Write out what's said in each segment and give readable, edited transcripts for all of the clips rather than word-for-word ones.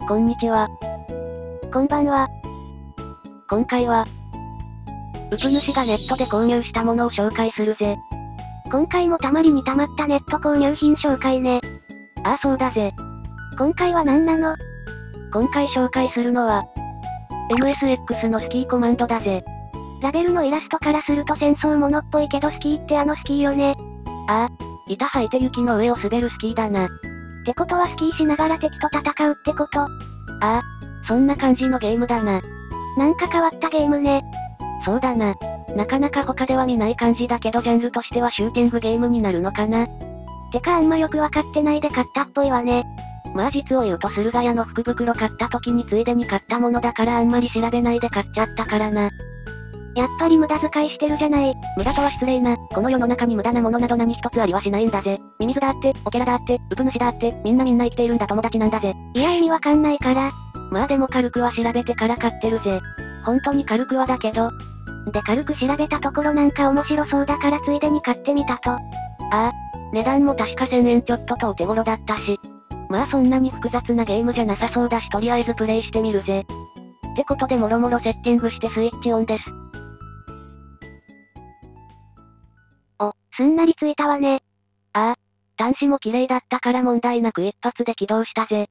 こんにちは。 こんばんは。 今回は、ウプ主がネットで購入したものを紹介するぜ。 今回もたまりにたまったネット購入品紹介ね。 ああそうだぜ。 今回は何なの？ 今回紹介するのは、MSX のスキーコマンドだぜ。 ラベルのイラストからすると戦争ものっぽいけどスキーってあのスキーよね。 ああ、板履いて雪の上を滑るスキーだな。 ってことはスキーしながら敵と戦うってこと？ ああ、そんな感じのゲームだな。 なんか変わったゲームね。 そうだな。なかなか他では見ない感じだけどジャンルとしてはシューティングゲームになるのかな。 てかあんまよくわかってないで買ったっぽいわね。 まあ実を言うと駿河屋の福袋買った時についでに買ったものだからあんまり調べないで買っちゃったからな。 やっぱり無駄遣いしてるじゃない。 無駄とは失礼な。この世の中に無駄なものなど何一つありはしないんだぜ。ミミズだって、オケラだって、ウプ主だって、みんな生きているんだ友達なんだぜ。 いや意味わかんないから。 まあでも軽くは調べてから買ってるぜ。本当に軽くはだけど。 で軽く調べたところなんか面白そうだからついでに買ってみたと。 ああ、値段も確か1000円ちょっととお手頃だったし。まあそんなに複雑なゲームじゃなさそうだしとりあえずプレイしてみるぜ。ってことでもろもろセッティングしてスイッチオンです。 お、すんなりついたわね。 ああ、端子も綺麗だったから問題なく一発で起動したぜ。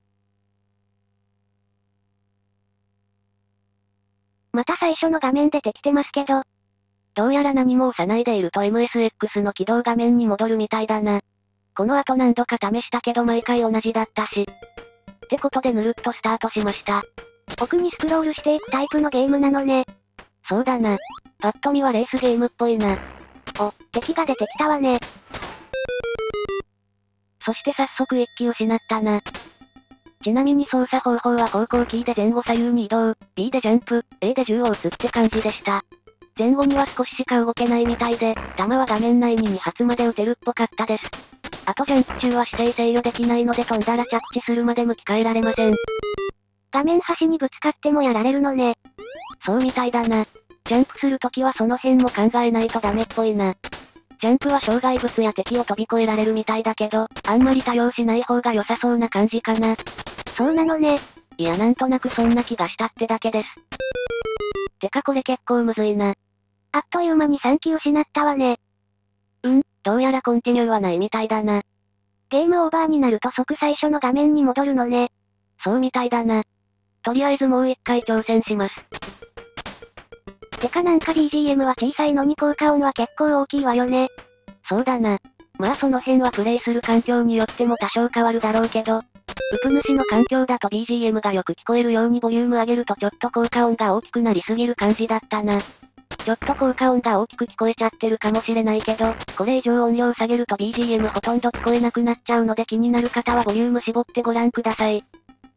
また最初の画面出てきてますけど。 どうやら何も押さないでいると MSX の起動画面に戻るみたいだな。この後何度か試したけど毎回同じだったし。ってことでぬるっとスタートしました。 奥にスクロールしていくタイプのゲームなのね。 そうだな。パッと見はレースゲームっぽいな。 お、敵が出てきたわね。 そして早速一気失ったな。ちなみに操作方法は方向キーで前後左右に移動、B でジャンプ、A で銃を撃つって感じでした。前後には少ししか動けないみたいで、弾は画面内に2発まで撃てるっぽかったです。あとジャンプ中は姿勢制御できないので飛んだら着地するまで向き変えられません。 画面端にぶつかってもやられるのね。 そうみたいだな。ジャンプするときはその辺も考えないとダメっぽいな。ジャンプは障害物や敵を飛び越えられるみたいだけど、あんまり多用しない方が良さそうな感じかな。 そうなのね。 いやなんとなくそんな気がしたってだけです。てかこれ結構むずいな。 あっという間に3機失ったわね。 どうやらコンティニューはないみたいだな。 ゲームオーバーになると即最初の画面に戻るのね。 そうみたいだな。とりあえずもう一回挑戦します。 てかなんか BGM は小さいのに効果音は結構大きいわよね。 そうだな。まあその辺はプレイする環境によっても多少変わるだろうけど、ウプ主の環境だと BGM がよく聞こえるようにボリューム上げるとちょっと効果音が大きくなりすぎる感じだったな。ちょっと効果音が大きく聞こえちゃってるかもしれないけど、これ以上音量下げると BGM ほとんど聞こえなくなっちゃうので気になる方はボリューム絞ってご覧ください。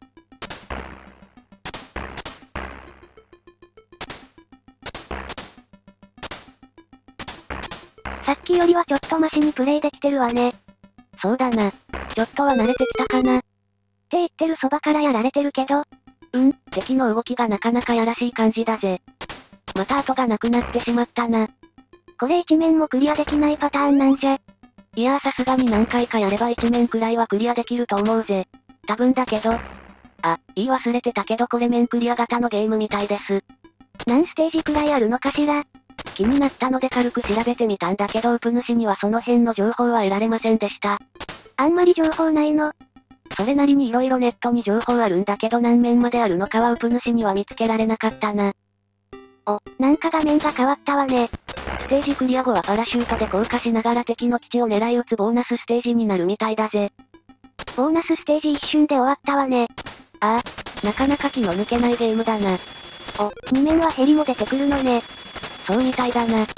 さっきよりはちょっとマシにプレイできてるわね。 そうだな。ちょっとは慣れてきたかな。って言ってるそばからやられてるけど。 敵の動きがなかなかやらしい感じだぜ。また後がなくなってしまったな。 これ一面もクリアできないパターンなんじゃ。 いやーさすがに何回かやれば一面くらいはクリアできると思うぜ。多分だけど。あ、言い忘れてたけどこれ面クリア型のゲームみたいです。 何ステージくらいあるのかしら。 気になったので軽く調べてみたんだけどウプ主にはその辺の情報は得られませんでした。 あんまり情報ないの。 それなりに色々ネットに情報あるんだけど何面まであるのかはウプ主には見つけられなかったな。 お、なんか画面が変わったわね。 ステージクリア後はパラシュートで降下しながら敵の基地を狙い撃つボーナスステージになるみたいだぜ。 ボーナスステージ一瞬で終わったわね。 ああ、なかなか気の抜けないゲームだな。 お、2面はヘリも出てくるのね。 そうみたいだな。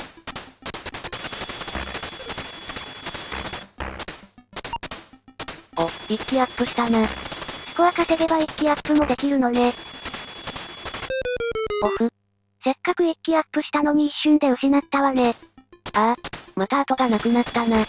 お、1機アップしたな。 スコア稼げば1機アップもできるのね。 オフ。 せっかく1機アップしたのに一瞬で失ったわね。 ああ、また後がなくなったな。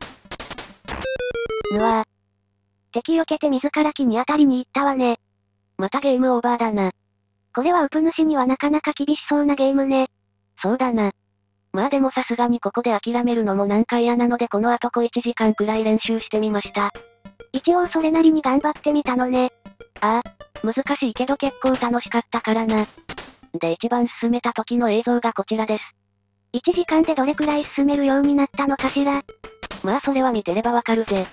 敵避けて自ら木に当たりに行ったわね。 またゲームオーバーだな。 これはウプ主にはなかなか厳しそうなゲームね。 そうだな。まあでもさすがにここで諦めるのもなんか嫌なのでこの後1時間くらい練習してみました。 一応それなりに頑張ってみたのね。 ああ、難しいけど結構楽しかったからな。で一番進めた時の映像がこちらです。 1時間でどれくらい進めるようになったのかしら。 まあそれは見てればわかるぜ。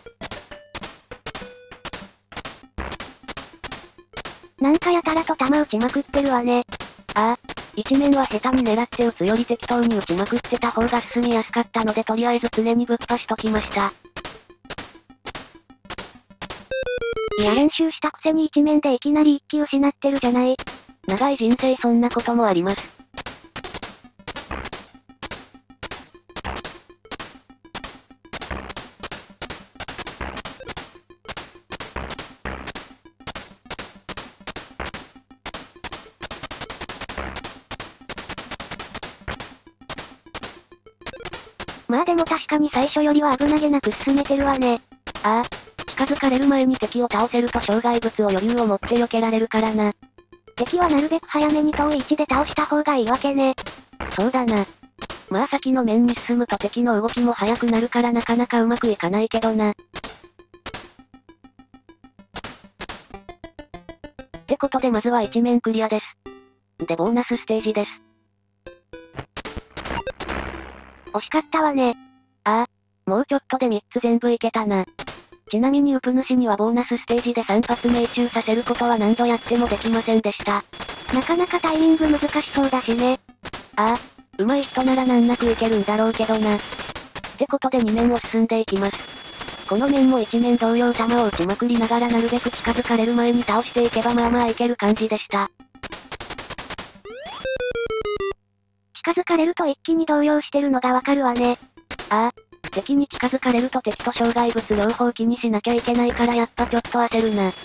なんかやたらと弾撃ちまくってるわね。 ああ、一面は下手に狙って撃つより適当に撃ちまくってた方が進みやすかったのでとりあえず常にぶっぱしときました。 いや練習したくせに一面でいきなり一気失ってるじゃない。 長い人生そんなこともあります。 まあでも確かに最初よりは危なげなく進めてるわね。 ああ、近づかれる前に敵を倒せると障害物を余裕を持って避けられるからな。 敵はなるべく早めに遠い位置で倒した方がいいわけね。 そうだな。まあ先の面に進むと敵の動きも速くなるからなかなかうまくいかないけどな。ってことでまずは1面クリアです。でボーナスステージです。 惜しかったわね。 ああ、もうちょっとで3つ全部いけたな。ちなみにウプ主にはボーナスステージで3発命中させることは何度やってもできませんでした。 なかなかタイミング難しそうだしね。 ああ、上手い人なら難なくいけるんだろうけどな。ってことで2面を進んでいきます。この面も1面同様弾を撃ちまくりながらなるべく近づかれる前に倒していけばまあまあいける感じでした。 近づかれると一気に動揺してるのがわかるわね。 ああ、敵に近づかれると敵と障害物両方気にしなきゃいけないからやっぱちょっと焦るな。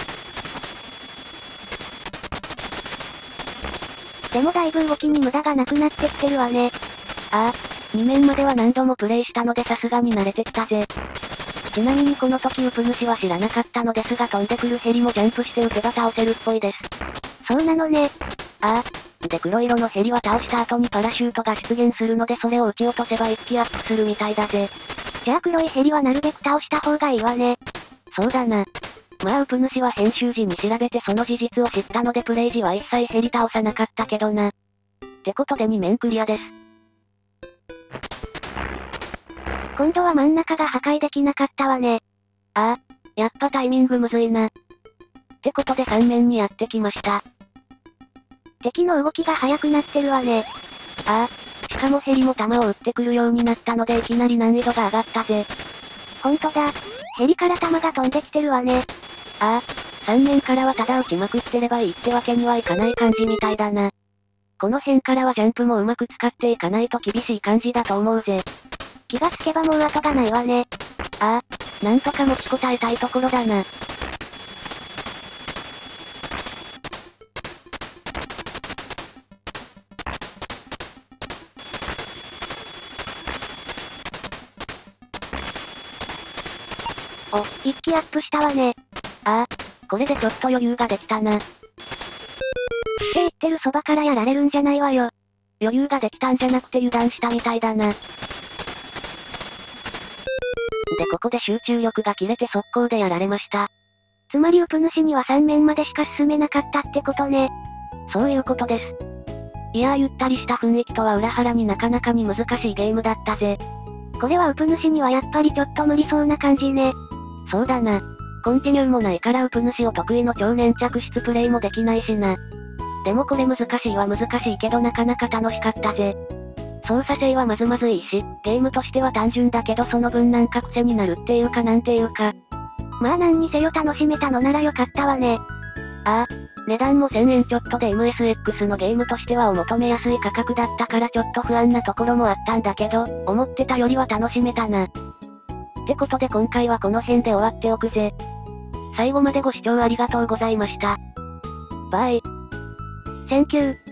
でもだいぶ動きに無駄がなくなってきてるわね。 ああ、2面までは何度もプレイしたのでさすがに慣れてきたぜ。ちなみにこの時ウプ主は知らなかったのですが飛んでくるヘリもジャンプして撃てば倒せるっぽいです。 そうなのね。 ああ、で黒色のヘリは倒した後にパラシュートが出現するのでそれを撃ち落とせば一気アップするみたいだぜ。 じゃあ黒いヘリはなるべく倒した方がいいわね。 そうだな。まあウプ主は編集時に調べてその事実を知ったのでプレイ時は一切ヘリ倒さなかったけどな。ってことで2面クリアです。 今度は真ん中が破壊できなかったわね。 ああ、やっぱタイミングむずいな。ってことで3面にやってきました。 敵の動きが速くなってるわね。 ああ、しかもヘリも弾を撃ってくるようになったのでいきなり難易度が上がったぜ。 ほんとだ。ヘリから弾が飛んできてるわね。 ああ、3面からはただ撃ちまくってればいいってわけにはいかない感じみたいだな。この辺からはジャンプもうまく使っていかないと厳しい感じだと思うぜ。 気がつけばもう後がないわね。 ああ、なんとか持ちこたえたいところだな。 お、一気アップしたわね。 ああ、これでちょっと余裕ができたな。 って言ってるそばからやられるんじゃないわよ。 余裕ができたんじゃなくて油断したみたいだな。でここで集中力が切れて速攻でやられました。 つまりウプ主には3面までしか進めなかったってことね。 そういうことです。いやーゆったりした雰囲気とは裏腹になかなかに難しいゲームだったぜ。 これはウプ主にはやっぱりちょっと無理そうな感じね。 そうだな。コンティニューもないからウプ主を得意の超粘着質プレイもできないしな。でもこれ難しいは難しいけどなかなか楽しかったぜ。操作性はまずまずいいし、ゲームとしては単純だけどその分なんか癖になるっていうかなんていうか。 まあ何にせよ楽しめたのならよかったわね。 ああ、値段も1000円ちょっとで MSX のゲームとしてはお求めやすい価格だったからちょっと不安なところもあったんだけど、思ってたよりは楽しめたな。ってことで今回はこの辺で終わっておくぜ。最後までご視聴ありがとうございました。バイ。 Thank you.